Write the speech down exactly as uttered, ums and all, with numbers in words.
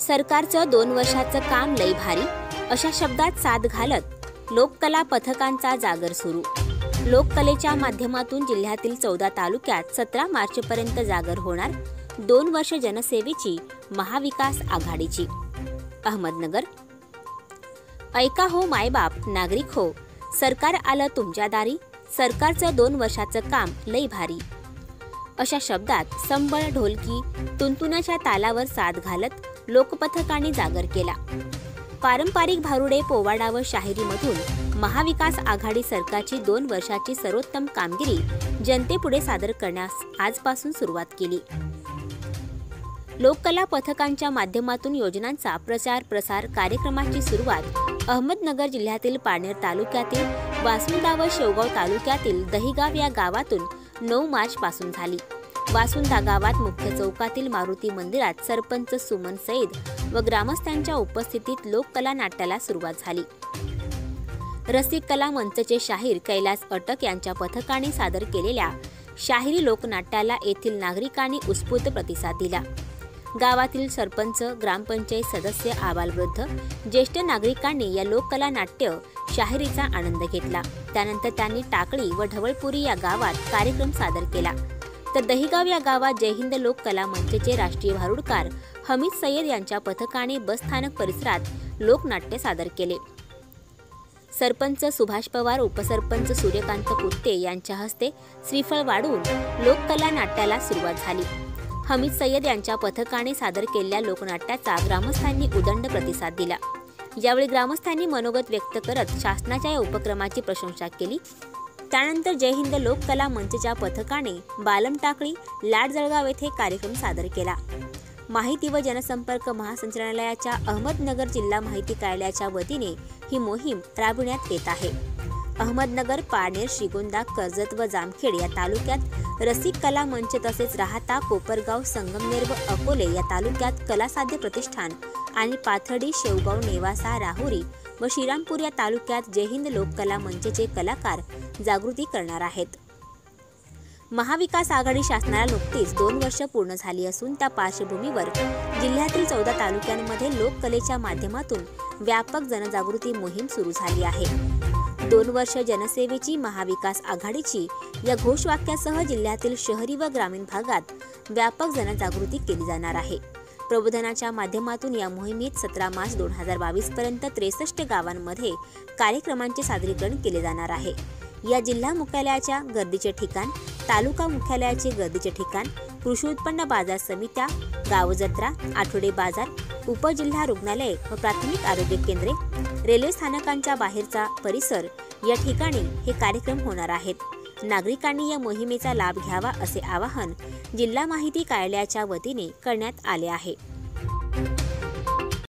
सरकारचं दोन वर्षाचं काम लई भारी अशा शब्दात साथ घालत लोककला पथकांचा जागर सुरू। लोककलेच्या माध्यमातून जिल्ह्यातील चौदा तालुक्यात सतरा मार्च पर्यंत जागर होणार दोन वर्ष जनसेवेची महाविकास आघाडीची। अहमदनगर। ऐका हो मायबाप नागरिक हो, सरकार आलं तुमच्या दारी, सरकारचं दोन वर्षाचं काम लई भारी अशा शब्दात संबळ ढोलकी तुंतुनाच्या तालावर साथ घालत लोकपथकांनी जागर केला। पारंपरिक भारुडे पोवाडा व शाहिरीमधून महाविकास आघाडी सरकारची दोन वर्षाची सर्वोत्तम कामगिरी जनतेपुढे सादर करण्यास आजपासून सुरुवात केली। लोककला पथकांच्या माध्यमातून योजनांचा प्रचार प्रसार कार्यक्रमाची सुरुवात अहमदनगर जिल्ह्यातील पारनेर तालुक्यातील वासुंदा व शेवगाव तालुक्यातील दहिगाव या गावातून नऊ मार्च पासून झाली। वासुंदा गावात मुख्य चौकातील मारुती मंदिरात सरपंच सुमन सईद व ग्रामस्थांच्या उपस्थितीत लोककला नाट्याला सुरुवात झाली। रसिक कला मंचचे शाहीर कैलास अटक यांच्या पथकाने सादर केलेल्या शाहिरी लोकनाट्याला येथील नागरिकांनी उत्स्फूर्त प्रतिसाद दिला। गावातील सरपंच, ग्रामपंचायत सदस्य, आबालवृद्ध, ज्येष्ठ नागरिकांनी या लोककला नाट्य शाहिरीचा आनंद घेतला। त्यानंतर त्यांनी टाकळी व ढवळपुरी या गावात कार्यक्रम सादर केला। तर दहिगाव या गावात जय हिंद लोककला मंचचे राष्ट्रीय भारुडकार हमीद सय्यद यांच्या पथकाने बसस्थानक परिसरात लोकनाट्य सादर केले। सरपंच सुभाष पवार, उपसरपंच सूर्यकांत कुत्ते यांच्या हस्ते श्रीफळ वाढून लोककला नाट्याला सुरुवात झाली। हमीद सय्यद यांच्या पथकाने सादर केलेल्या लोकनाट्याचा ग्रामस्थांनी उदंड प्रतिसाद दिला। यावेळी ग्रामस्थांनी मनोगत व्यक्त करत शासनाच्या या उपक्रमाची प्रशंसा केली। त्यानंतर जय हिंद लोककला मंचच्या पथकाने बालम टाकळी, लाड जळगाव येथे कार्यक्रम सादर केला। माहिती व जनसंपर्क महासंचालनालयाच्या अहमदनगर जिल्हा माहिती कार्यालयाच्या वतीने ही मोहीम राबविण्यात येत आहे। अहमदनगर, पारनेर, श्रीगोंदा, कर्जत व जामखेड या तालुक्यात रसिक कला मंच तसेच राहता, कोपरगाव, संगमनेर व अकोले या तालुक्यात कलासाध्य प्रतिष्ठान आणि पाथर्डी, शेवगाव, नेवासा, राहुरी व श्रीरामपूर या तालुक्यात जय हिंद लोककला मंचचे कलाकार जागृती करणार आहेत। महाविकास आघाडी शासनाला नुकतीच दोन वर्ष पूर्ण झाली असून त्या पार्श्वभूमीवर जिल्ह्यातील चौदा तालुक्यांमध्ये लोककलेच्या माध्यमातून व्यापक जनजागृती मोहीम सुरू झाली आहे। दोन वर्ष जनसेवेची महाविकास आघाडीची या घोषवाक्यासह जिल्ह्यातील शहरी व ग्रामीण भागात व्यापक जनजागृती केली जाणार आहे। प्रबोधनाच्या माध्यमातून या मोहिमेत सतरा मार्च दोन हजार बावीस पर्यंत त्रेसष्ट गावांमध्ये कार्यक्रमांचे सादरीकरण केले जाणार आहे। या जिल्हा मुख्यालयाच्या गर्दीचे ठिकाण, तालुका मुख्यालयाचे गर्दीचे ठिकाण, कृषी उत्पन्न बाजार समित्या, गाव जत्रा, आठवडे बाजार, उपजिल्हा रुग्णालय व प्राथमिक आरोग्य केंद्रे, रेल्वे स्थानकांच्या बाहेरचा परिसर या ठिकाणी हे कार्यक्रम होणार आहेत। नागरिकांनी या मोहिमेचा लाभ घ्यावा असे आवाहन जिल्हा माहिती कार्यालयाच्या वतीने करण्यात आले आहे।